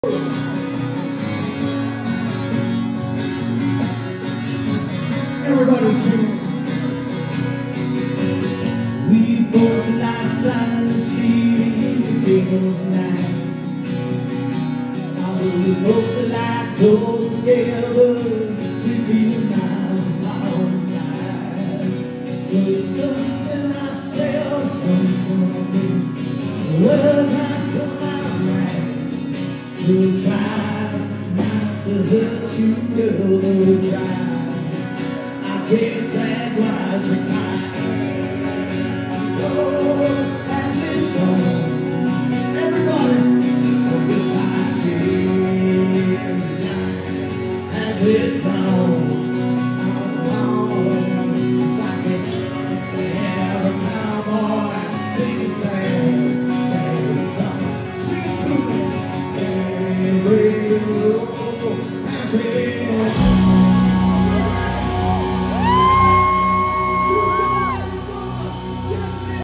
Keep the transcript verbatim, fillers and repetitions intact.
Everybody sing. We both lie silent asleep in the dead of night. Now we both lie close together, fifteen miles apart inside. There's something I sell from me. Words I come out right. We'll try not to hurt you, girl. We'll try. Guess that's why she cried. Oh, as it's on, everybody, it's like it, as it's on, it's like it. They have a cowboy, take a stand, say something, sing it to me, and we go, as it's